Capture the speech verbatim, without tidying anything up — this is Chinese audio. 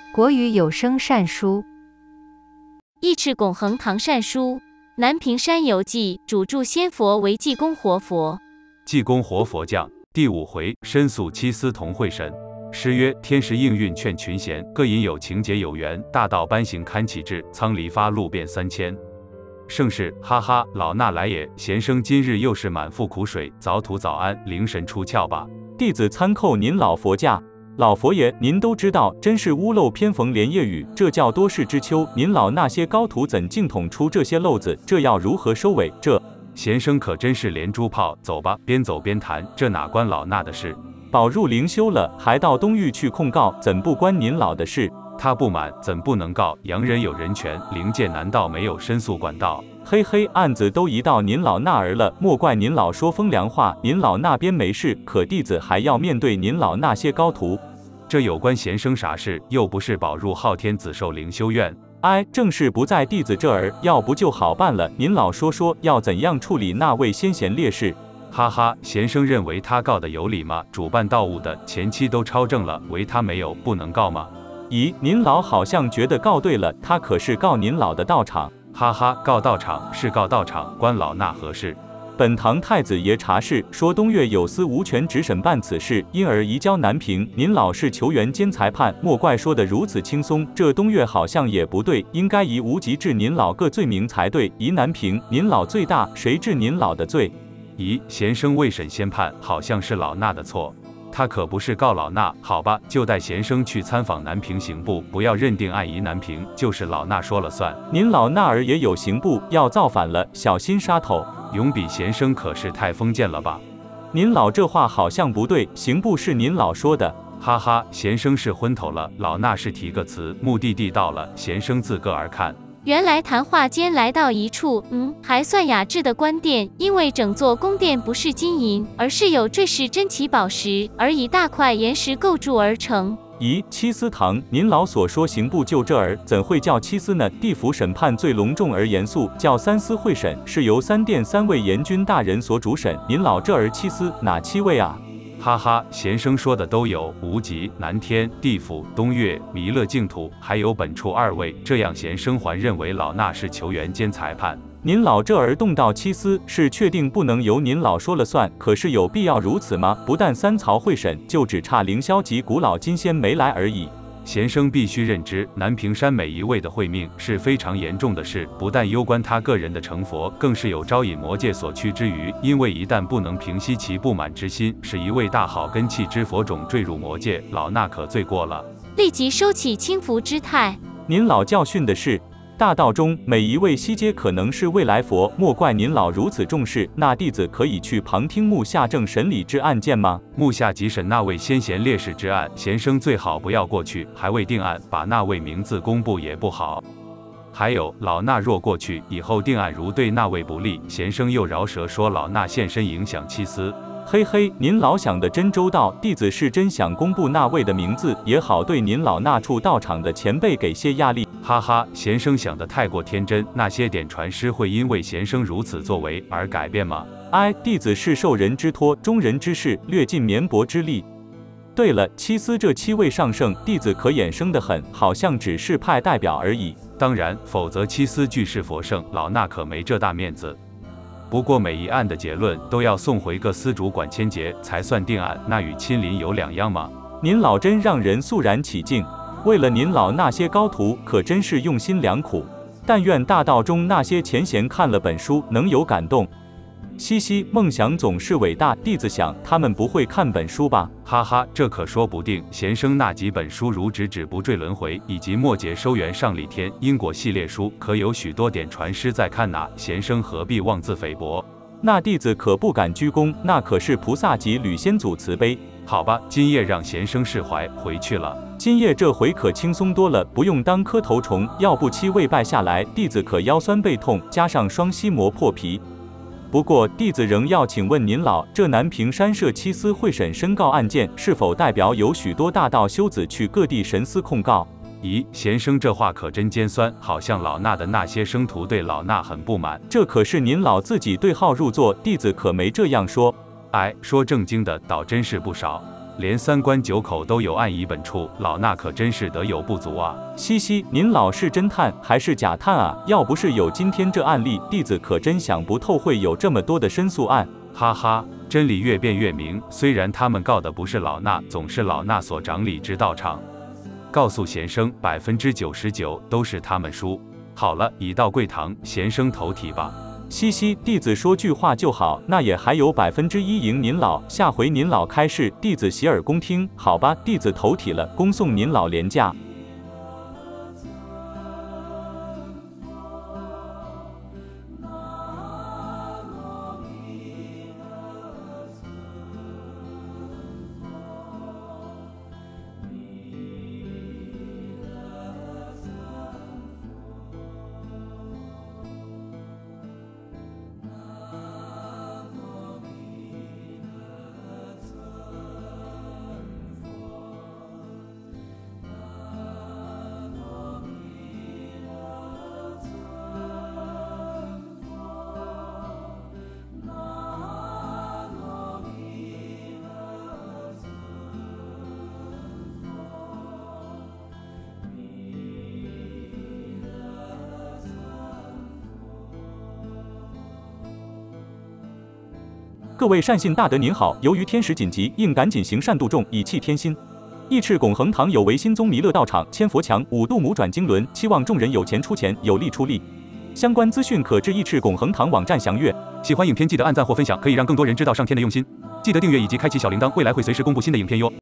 国语有声善书， 义赤拱恒唐善书，南屏山游记，主著仙佛为济公活佛。 济公活佛降第五回，申诉七司同会审。诗曰：天时应运劝群贤，各引有情节有缘，大道颁行堪启智，苍离发路遍三千。盛世，哈哈，老衲来也！贤生今日又是满腹苦水，早吐早安，灵神出窍吧。 弟子参叩您老佛驾。老佛爷，您都知道，真是屋漏偏逢连夜雨，这叫多事之秋。您老那些高徒怎竟捅出这些漏子？这要如何收尾？这贤生可真是连珠炮，走吧，边走边谈，这哪关老衲的事？ 保入灵修了，还到东狱去控告，怎不关您老的事？ 他不满，怎不能告？洋人有人权，灵界难道没有申诉管道？ 嘿嘿，案子都移到您老那儿了，莫怪您老说风凉话。您老那边没事，可弟子还要面对您老那些高徒。 这有关贤生啥事？又不是保入昊天子寿灵修院。 哎，正是不在弟子这儿，要不就好办了。您老说说，要怎样处理那位先贤烈士？ 哈哈，贤生认为他告的有理吗？主办道务的前期都抄证了，唯他没有，不能告吗？ 咦，您老好像觉得告对了，他可是告您老的道场。 哈哈，告道场是告道场，关老衲何事？ 本堂太子爷查事说，东岳有司无权直审办此事，因而移交南平。您老是球员兼裁判，莫怪说得如此轻松。这东岳好像也不对，应该移无极治您老个罪名才对。移南平，您老最大，谁治您老的罪？ 咦，贤生未审先判，好像是老衲的错。他可不是告老衲，好吧，就带贤生去参访南平刑部，不要认定案移南平，就是老衲说了算。 您老那儿也有刑部，要造反了，小心杀头。 永比贤生可是太封建了吧？ 您老这话好像不对，刑部是您老说的。 哈哈，贤生是昏头了，老衲是提个词，目的地到了，贤生自个儿看。 原来谈话间来到一处，嗯，还算雅致的官殿，因为整座宫殿不是金银，而是有坠饰珍奇宝石，而以大块岩石构筑而成。 咦，七司堂，您老所说刑部就这儿，怎会叫七司呢？地府审判最隆重而严肃，叫三司会审，是由三殿三位严君大人所主审。您老这儿七司哪七位啊？ 哈哈，贤生说的都有，无极、南天、地府、东岳、弥勒净土，还有本处二位。这样贤生还认为老衲是球员兼裁判。 您老这儿动到七司，是确定不能由您老说了算，可是有必要如此吗？不但三曹会审，就只差凌霄及古老金仙没来而已。 贤生必须认知，南屏山每一位的会命是非常严重的事，不但攸关他个人的成佛，更是有招引魔界所趋之余。因为一旦不能平息其不满之心，使一位大好根器之佛种坠入魔界，老衲可罪过了。 立即收起轻浮之态。 您老教训的是，大道中每一位悉皆可能是未来佛，莫怪您老如此重视。那弟子可以去旁听目下正审理之案件吗？ 目下即审那位先贤烈士之案，贤生最好不要过去，还未定案，把那位名字公布也不好。还有，老衲若过去，以后定案如对那位不利，贤生又饶舌说老衲现身影响七司。 嘿嘿，您老想得真周到，弟子是真想公布那位的名字，也好对您老那处道场的前辈给些压力。 哈哈，贤生想得太过天真，那些点传师会因为贤生如此作为而改变吗？ 哎，弟子是受人之托，忠人之事，略尽绵薄之力。对了，七司这七位上圣，弟子可衍生得很，好像只是派代表而已。 当然，否则七司俱是佛圣，老衲可没这大面子。不过每一案的结论都要送回各司主管签结，才算定案，那与亲临有两样吗？ 您老真让人肃然起敬。为了您老那些高徒，可真是用心良苦。但愿大道中那些前贤看了本书，能有感动。嘻嘻，梦想总是伟大，弟子想他们不会看本书吧？ 哈哈，这可说不定。贤生那几本书，如直指不坠轮回，以及末节收元上立天因果系列书，可有许多点传师在看哪，贤生何必妄自菲薄？ 那弟子可不敢居功，那可是菩萨级吕先祖慈悲。 好吧，今夜让贤生释怀，回去了。 今夜这回可轻松多了，不用当磕头虫，要不七位拜下来，弟子可腰酸背痛，加上双膝磨破皮。不过弟子仍要请问您老，这南屏山社七司会审申告案件，是否代表有许多大道修子去各地神司控告？ 咦，贤生这话可真尖酸，好像老衲的那些生徒对老衲很不满。 这可是您老自己对号入座，弟子可没这样说。 哎，说正经的倒真是不少。 连三关九口都有案以本处，老衲可真是德有不足啊！ 嘻嘻，您老是侦探还是假探啊？要不是有今天这案例，弟子可真想不透会有这么多的申诉案。 哈哈，真理越辩越明。虽然他们告的不是老衲，总是老衲所掌理之道场。告诉贤生，百分之九十九都是他们输。好了，已到贵堂，贤生投题吧。 嘻嘻，弟子说句话就好，那也还有百分之一赢您老，下回您老开示，弟子洗耳恭听。好吧，弟子投体了，恭送您老廉价。各位善信大德您好，由于天时紧急，应赶紧行善度众，以弃天心。义赤拱恒堂有为新宗弥勒道场，千佛墙，五度母转经轮，期望众人有钱出钱，有力出力。相关资讯可至义赤拱恒堂网站详阅。 喜欢影片记得按赞或分享，可以让更多人知道上天的用心。记得订阅以及开启小铃铛，未来会随时公布新的影片哟。